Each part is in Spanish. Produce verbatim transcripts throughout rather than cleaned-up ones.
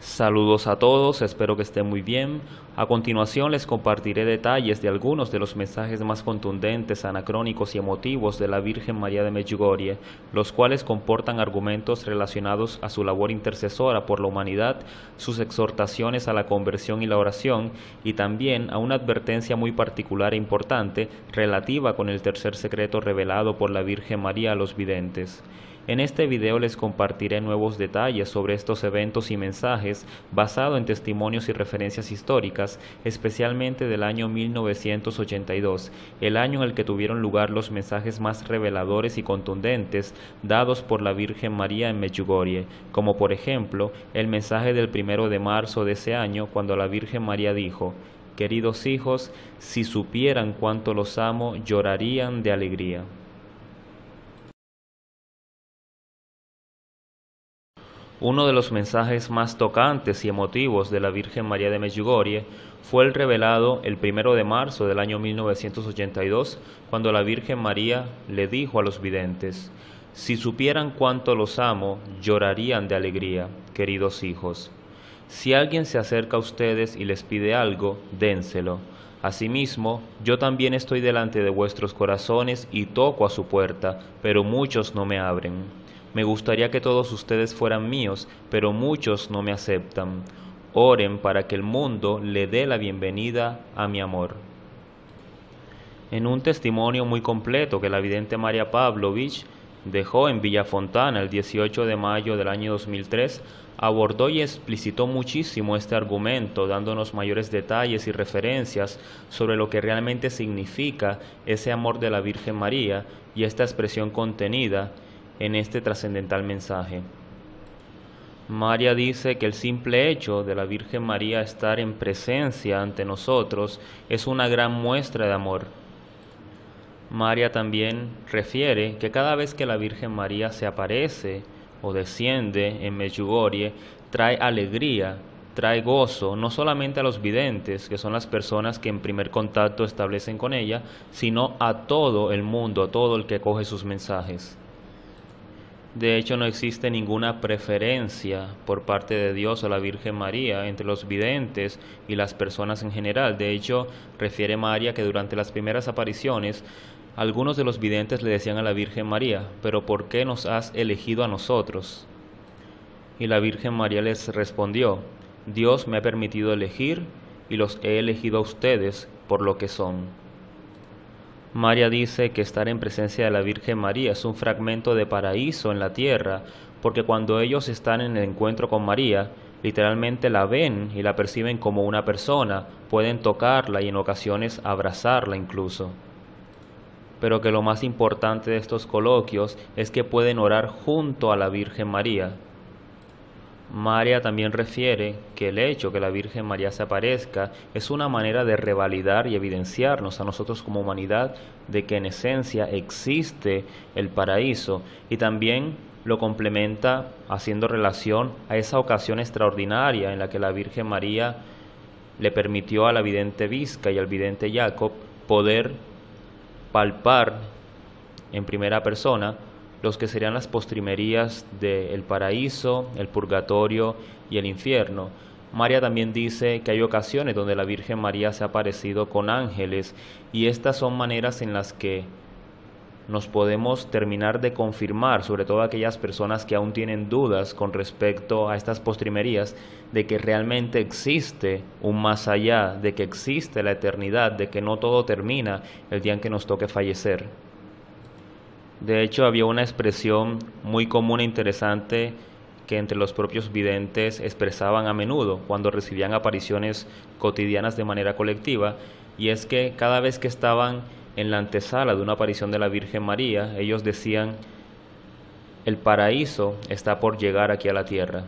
Saludos a todos, espero que estén muy bien. A continuación les compartiré detalles de algunos de los mensajes más contundentes, anacrónicos y emotivos de la Virgen María de Medjugorje, los cuales comportan argumentos relacionados a su labor intercesora por la humanidad, sus exhortaciones a la conversión y la oración, y también a una advertencia muy particular e importante relativa con el tercer secreto revelado por la Virgen María a los videntes. En este video les compartiré nuevos detalles sobre estos eventos y mensajes basado en testimonios y referencias históricas, especialmente del año mil novecientos ochenta y dos, el año en el que tuvieron lugar los mensajes más reveladores y contundentes dados por la Virgen María en Medjugorje, como por ejemplo el mensaje del primero de marzo de ese año cuando la Virgen María dijo: «Queridos hijos, si supieran cuánto los amo, llorarían de alegría». Uno de los mensajes más tocantes y emotivos de la Virgen María de Medjugorje fue el revelado el primero de marzo del año mil novecientos ochenta y dos, cuando la Virgen María le dijo a los videntes: «Si supieran cuánto los amo, llorarían de alegría, queridos hijos. Si alguien se acerca a ustedes y les pide algo, dénselo. Asimismo, yo también estoy delante de vuestros corazones y toco a su puerta, pero muchos no me abren. Me gustaría que todos ustedes fueran míos, pero muchos no me aceptan. Oren para que el mundo le dé la bienvenida a mi amor». En un testimonio muy completo que la vidente María Pavlovich dejó en Villafontana el dieciocho de mayo del año dos mil tres, abordó y explicitó muchísimo este argumento, dándonos mayores detalles y referencias sobre lo que realmente significa ese amor de la Virgen María y esta expresión contenida en este trascendental mensaje. María dice que el simple hecho de la Virgen María estar en presencia ante nosotros es una gran muestra de amor. María también refiere que cada vez que la Virgen María se aparece o desciende en Medjugorje, trae alegría, trae gozo, no solamente a los videntes, que son las personas que en primer contacto establecen con ella, sino a todo el mundo, a todo el que coge sus mensajes. De hecho, no existe ninguna preferencia por parte de Dios o la Virgen María entre los videntes y las personas en general. De hecho, refiere María que durante las primeras apariciones, algunos de los videntes le decían a la Virgen María: «¿Pero por qué nos has elegido a nosotros?». Y la Virgen María les respondió: «Dios me ha permitido elegir y los he elegido a ustedes por lo que son». María dice que estar en presencia de la Virgen María es un fragmento de paraíso en la tierra, porque cuando ellos están en el encuentro con María, literalmente la ven y la perciben como una persona, pueden tocarla y en ocasiones abrazarla incluso. Pero que lo más importante de estos coloquios es que pueden orar junto a la Virgen María. María también refiere que el hecho que la Virgen María se aparezca es una manera de revalidar y evidenciarnos a nosotros como humanidad de que en esencia existe el paraíso, y también lo complementa haciendo relación a esa ocasión extraordinaria en la que la Virgen María le permitió a la vidente Visca y al vidente Jacob poder palpar en primera persona los que serían las postrimerías del paraíso, el purgatorio y el infierno. María también dice que hay ocasiones donde la Virgen María se ha aparecido con ángeles, y estas son maneras en las que nos podemos terminar de confirmar, sobre todo aquellas personas que aún tienen dudas con respecto a estas postrimerías, de que realmente existe un más allá, de que existe la eternidad, de que no todo termina el día en que nos toque fallecer. De hecho, había una expresión muy común e interesante que entre los propios videntes expresaban a menudo cuando recibían apariciones cotidianas de manera colectiva, y es que cada vez que estaban en la antesala de una aparición de la Virgen María, ellos decían: «El paraíso está por llegar aquí a la tierra».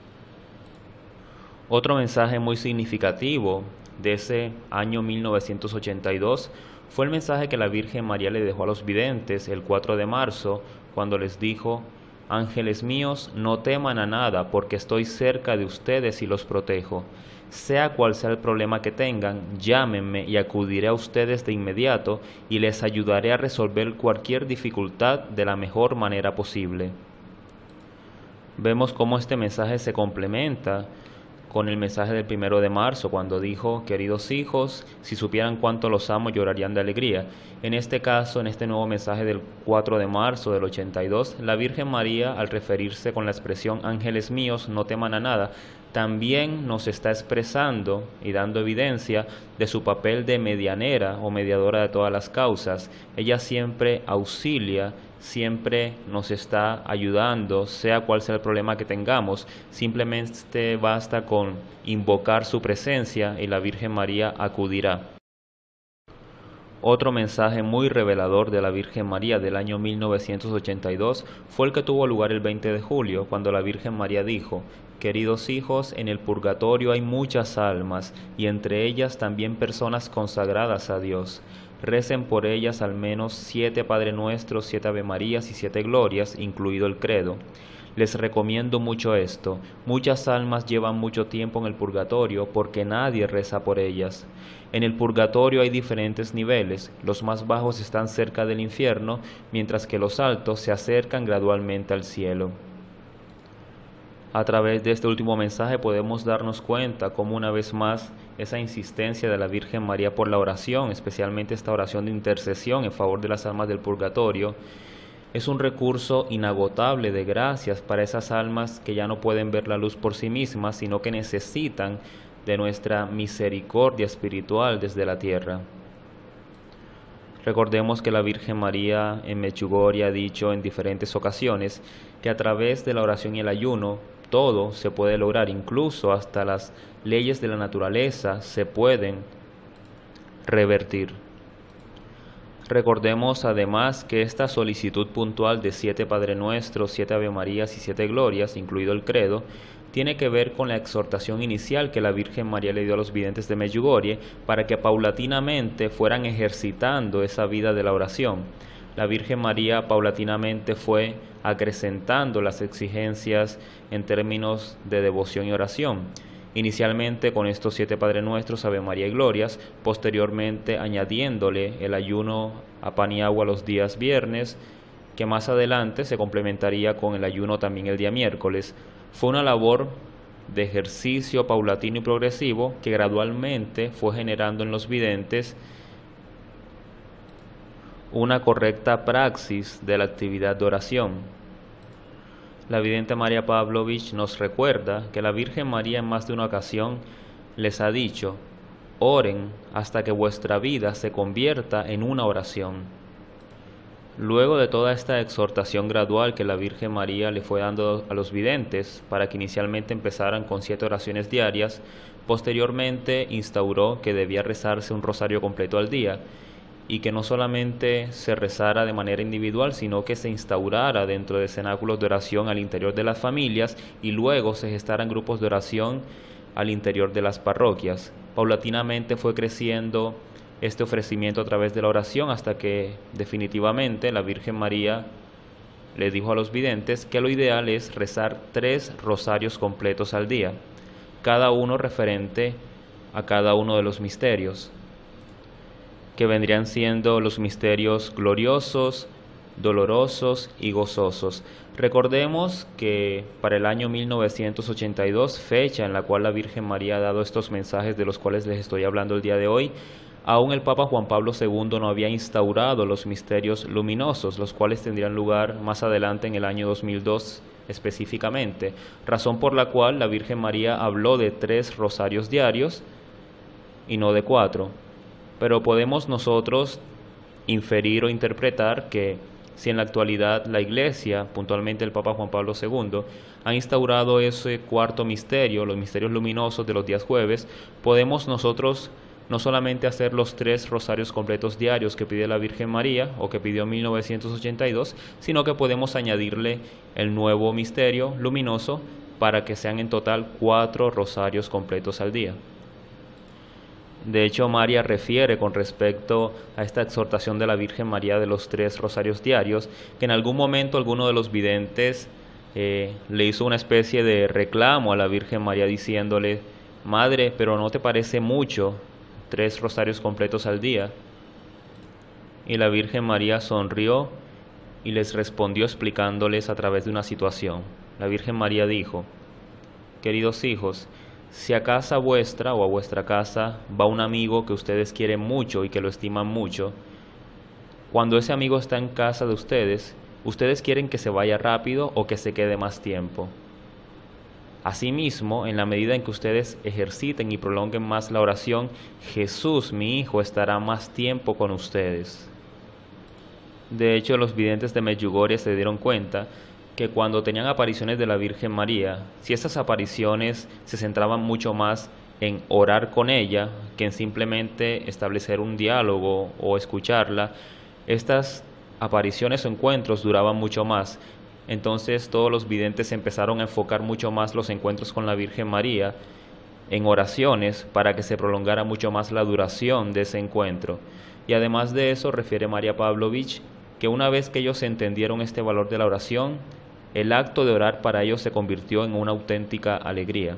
Otro mensaje muy significativo de ese año mil novecientos ochenta y dos fue el mensaje que la Virgen María le dejó a los videntes el cuatro de marzo, cuando les dijo: «Ángeles míos, no teman a nada, porque estoy cerca de ustedes y los protejo. Sea cual sea el problema que tengan, llámenme y acudiré a ustedes de inmediato y les ayudaré a resolver cualquier dificultad de la mejor manera posible». Vemos cómo este mensaje se complementa con el mensaje del primero de marzo, cuando dijo: queridos hijos, si supieran cuánto los amo, llorarían de alegría. En este caso, en este nuevo mensaje del cuatro de marzo del ochenta y dos, la Virgen María, al referirse con la expresión ángeles míos, no teman a nada, también nos está expresando y dando evidencia de su papel de medianera o mediadora de todas las causas. Ella siempre auxilia, siempre nos está ayudando, sea cual sea el problema que tengamos. Simplemente basta con invocar su presencia y la Virgen María acudirá. Otro mensaje muy revelador de la Virgen María del año mil novecientos ochenta y dos fue el que tuvo lugar el veinte de julio, cuando la Virgen María dijo: queridos hijos, en el purgatorio hay muchas almas, y entre ellas también personas consagradas a Dios. Recen por ellas al menos siete Padre Nuestros, siete Ave Marías y siete Glorias, incluido el credo. Les recomiendo mucho esto. Muchas almas llevan mucho tiempo en el purgatorio porque nadie reza por ellas. En el purgatorio hay diferentes niveles. Los más bajos están cerca del infierno, mientras que los altos se acercan gradualmente al cielo. A través de este último mensaje podemos darnos cuenta cómo una vez más esa insistencia de la Virgen María por la oración, especialmente esta oración de intercesión en favor de las almas del purgatorio, es un recurso inagotable de gracias para esas almas que ya no pueden ver la luz por sí mismas, sino que necesitan de nuestra misericordia espiritual desde la tierra. Recordemos que la Virgen María en Medjugorje ha dicho en diferentes ocasiones que a través de la oración y el ayuno todo se puede lograr, incluso hasta las leyes de la naturaleza se pueden revertir. Recordemos además que esta solicitud puntual de siete Padre Nuestros, siete Ave Marías y siete Glorias, incluido el credo, tiene que ver con la exhortación inicial que la Virgen María le dio a los videntes de Medjugorje para que paulatinamente fueran ejercitando esa vida de la oración. La Virgen María paulatinamente fue acrecentando las exigencias en términos de devoción y oración. Inicialmente con estos siete Padre Nuestros, Ave María y Glorias, posteriormente añadiéndole el ayuno a pan y agua los días viernes, que más adelante se complementaría con el ayuno también el día miércoles. Fue una labor de ejercicio paulatino y progresivo que gradualmente fue generando en los videntes una correcta praxis de la actividad de oración. La vidente María Pavlovich nos recuerda que la Virgen María en más de una ocasión les ha dicho: oren hasta que vuestra vida se convierta en una oración. Luego de toda esta exhortación gradual que la Virgen María le fue dando a los videntes para que inicialmente empezaran con siete oraciones diarias, posteriormente instauró que debía rezarse un rosario completo al día, y que no solamente se rezara de manera individual, sino que se instaurara dentro de cenáculos de oración al interior de las familias y luego se gestaran grupos de oración al interior de las parroquias. Paulatinamente fue creciendo este ofrecimiento a través de la oración hasta que definitivamente la Virgen María le dijo a los videntes que lo ideal es rezar tres rosarios completos al día, cada uno referente a cada uno de los misterios, que vendrían siendo los misterios gloriosos, dolorosos y gozosos. Recordemos que para el año mil novecientos ochenta y dos, fecha en la cual la Virgen María ha dado estos mensajes de los cuales les estoy hablando el día de hoy, aún el Papa Juan Pablo segundo no había instaurado los misterios luminosos, los cuales tendrían lugar más adelante en el año dos mil dos específicamente, razón por la cual la Virgen María habló de tres rosarios diarios y no de cuatro. Pero podemos nosotros inferir o interpretar que si en la actualidad la Iglesia, puntualmente el Papa Juan Pablo segundo, ha instaurado ese cuarto misterio, los misterios luminosos de los días jueves, podemos nosotros no solamente hacer los tres rosarios completos diarios que pide la Virgen María o que pidió en mil novecientos ochenta y dos, sino que podemos añadirle el nuevo misterio luminoso para que sean en total cuatro rosarios completos al día. De hecho, María refiere con respecto a esta exhortación de la Virgen María de los tres rosarios diarios, que en algún momento alguno de los videntes eh, le hizo una especie de reclamo a la Virgen María diciéndole: Madre, pero ¿no te parece mucho tres rosarios completos al día? Y la Virgen María sonrió y les respondió explicándoles a través de una situación. La Virgen María dijo: queridos hijos, Si a casa vuestra o a vuestra casa va un amigo que ustedes quieren mucho y que lo estiman mucho, cuando ese amigo está en casa de ustedes, ustedes quieren que se vaya rápido o que se quede más tiempo. Asimismo, en la medida en que ustedes ejerciten y prolonguen más la oración, Jesús, mi Hijo, estará más tiempo con ustedes. De hecho, los videntes de Medjugorje se dieron cuenta que cuando tenían apariciones de la Virgen María, si esas apariciones se centraban mucho más en orar con ella que en simplemente establecer un diálogo o escucharla, estas apariciones o encuentros duraban mucho más. Entonces todos los videntes empezaron a enfocar mucho más los encuentros con la Virgen María en oraciones para que se prolongara mucho más la duración de ese encuentro. Y además de eso, refiere María Pavlovich, que una vez que ellos entendieron este valor de la oración, el acto de orar para ellos se convirtió en una auténtica alegría.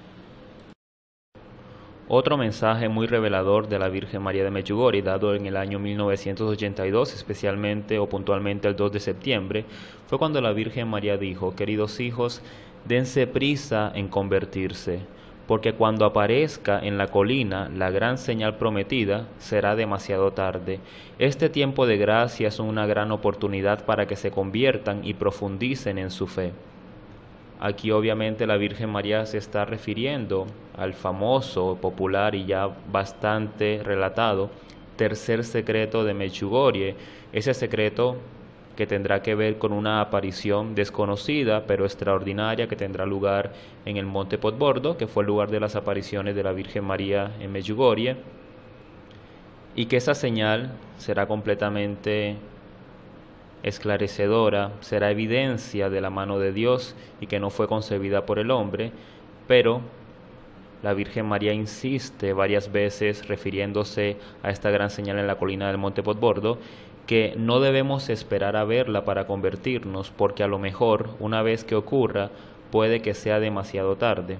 Otro mensaje muy revelador de la Virgen María de Medjugorje, dado en el año mil novecientos ochenta y dos, especialmente o puntualmente el dos de septiembre, fue cuando la Virgen María dijo: queridos hijos, dense prisa en convertirse, porque cuando aparezca en la colina la gran señal prometida, será demasiado tarde. Este tiempo de gracia es una gran oportunidad para que se conviertan y profundicen en su fe. Aquí obviamente la Virgen María se está refiriendo al famoso, popular y ya bastante relatado tercer secreto de Medjugorje, ese secreto que tendrá que ver con una aparición desconocida pero extraordinaria que tendrá lugar en el Monte Podbordo, que fue el lugar de las apariciones de la Virgen María en Medjugorje, y que esa señal será completamente esclarecedora, será evidencia de la mano de Dios y que no fue concebida por el hombre, pero la Virgen María insiste varias veces, refiriéndose a esta gran señal en la colina del Monte Podbordo, que no debemos esperar a verla para convertirnos, porque a lo mejor, una vez que ocurra, puede que sea demasiado tarde.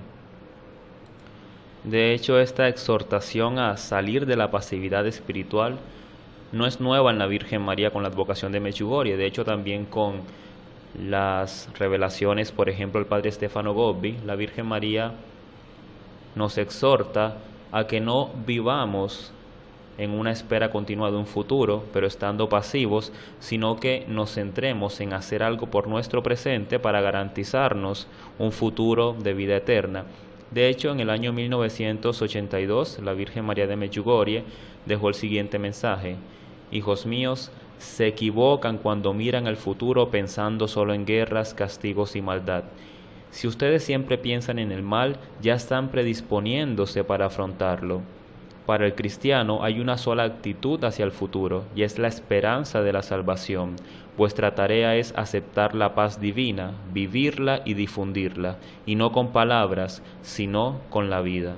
De hecho, esta exhortación a salir de la pasividad espiritual no es nueva en la Virgen María con la advocación de Medjugorje. De hecho, también con las revelaciones, por ejemplo, el padre Stefano Gobbi, la Virgen María nos exhorta a que no vivamos en una espera continua de un futuro, pero estando pasivos, sino que nos centremos en hacer algo por nuestro presente para garantizarnos un futuro de vida eterna. De hecho, en el año mil novecientos ochenta y dos, la Virgen María de Medjugorje dejó el siguiente mensaje: hijos míos, se equivocan cuando miran el futuro pensando solo en guerras, castigos y maldad. Si ustedes siempre piensan en el mal, ya están predisponiéndose para afrontarlo. Para el cristiano hay una sola actitud hacia el futuro, y es la esperanza de la salvación. Vuestra tarea es aceptar la paz divina, vivirla y difundirla, y no con palabras, sino con la vida.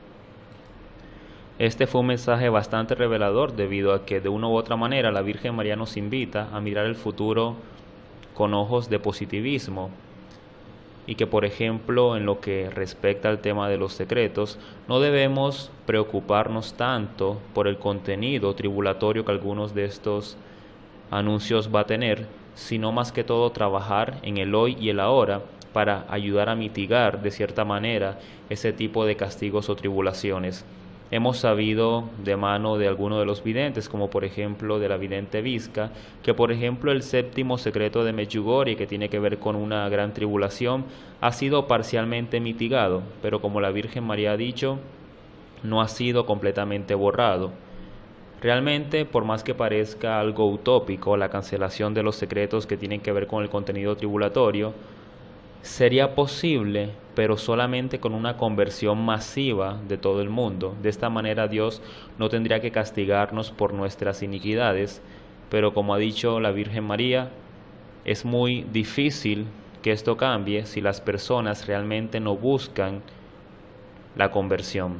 Este fue un mensaje bastante revelador, debido a que de una u otra manera la Virgen María nos invita a mirar el futuro con ojos de positivismo, y que, por ejemplo, en lo que respecta al tema de los secretos, no debemos preocuparnos tanto por el contenido tribulatorio que algunos de estos anuncios va a tener, sino más que todo trabajar en el hoy y el ahora para ayudar a mitigar de cierta manera ese tipo de castigos o tribulaciones. Hemos sabido de mano de algunos de los videntes, como por ejemplo de la vidente Visca, que por ejemplo el séptimo secreto de Medjugorje, que tiene que ver con una gran tribulación, ha sido parcialmente mitigado, pero como la Virgen María ha dicho, no ha sido completamente borrado. Realmente, por más que parezca algo utópico la cancelación de los secretos que tienen que ver con el contenido tribulatorio, sería posible, pero solamente con una conversión masiva de todo el mundo. De esta manera Dios no tendría que castigarnos por nuestras iniquidades, pero como ha dicho la Virgen María, es muy difícil que esto cambie si las personas realmente no buscan la conversión.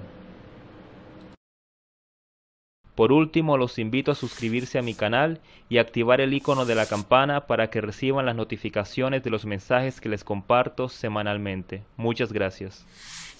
Por último, los invito a suscribirse a mi canal y activar el icono de la campana para que reciban las notificaciones de los mensajes que les comparto semanalmente. Muchas gracias.